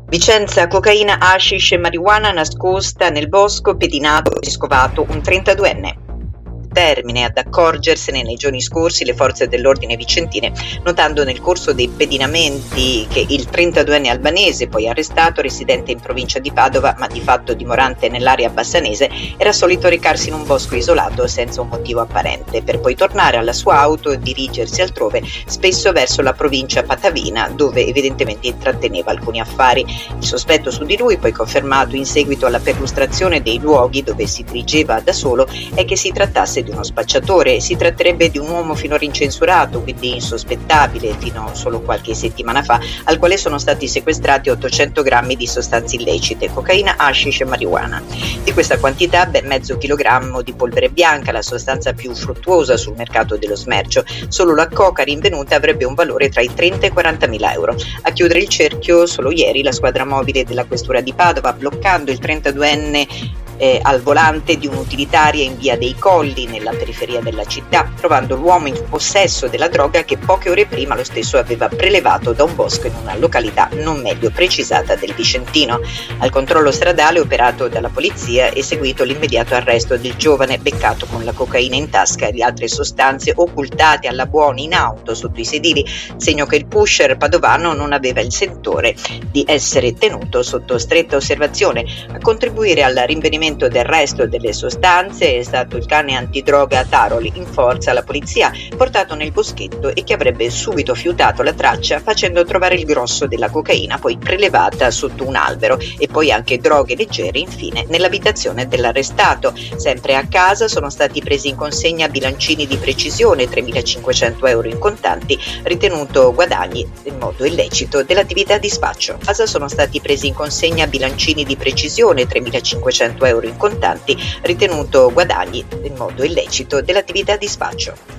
Vicenza, cocaina, hashish e marijuana nascosta nel bosco, pedinato e scovato un 32enne. Termine ad accorgersene nei giorni scorsi le forze dell'ordine vicentine, notando nel corso dei pedinamenti che il 32enne albanese, poi arrestato, residente in provincia di Padova ma di fatto dimorante nell'area bassanese, era solito recarsi in un bosco isolato senza un motivo apparente, per poi tornare alla sua auto e dirigersi altrove, spesso verso la provincia patavina, dove evidentemente intratteneva alcuni affari. Il sospetto su di lui, poi confermato in seguito alla perlustrazione dei luoghi dove si dirigeva da solo, è che si trattasse di uno spacciatore. Si tratterebbe di un uomo finora incensurato, quindi insospettabile fino solo qualche settimana fa, al quale sono stati sequestrati 800 grammi di sostanze illecite, cocaina, hashish e marijuana. Di questa quantità ben mezzo chilogrammo di polvere bianca, la sostanza più fruttuosa sul mercato dello smercio. Solo la coca rinvenuta avrebbe un valore tra i 30 e i 40.000 euro. A chiudere il cerchio, solo ieri la squadra mobile della questura di Padova, bloccando il 32enne al volante di un'utilitaria in via dei Colli, nella periferia della città, trovando l'uomo in possesso della droga che poche ore prima lo stesso aveva prelevato da un bosco in una località non meglio precisata del Vicentino. Al controllo stradale operato dalla polizia è seguito l'immediato arresto del giovane, beccato con la cocaina in tasca e le altre sostanze occultate alla buona in auto sotto i sedili, segno che il pusher padovano non aveva il sentore di essere tenuto sotto stretta osservazione. A contribuire al rinvenimento del resto delle sostanze è stato il cane antidroga Taroli, in forza alla polizia, portato nel boschetto e che avrebbe subito fiutato la traccia, facendo trovare il grosso della cocaina, poi prelevata sotto un albero, e poi anche droghe leggere infine nell'abitazione dell'arrestato. Sempre a casa sono stati presi in consegna bilancini di precisione, 3.500 euro in contanti, ritenuto guadagni in modo illecito dell'attività di spaccio. A casa sono stati presi in consegna bilancini di precisione, 3.500 euro in contanti, ritenuto guadagni in modo illecito dell'attività di spaccio.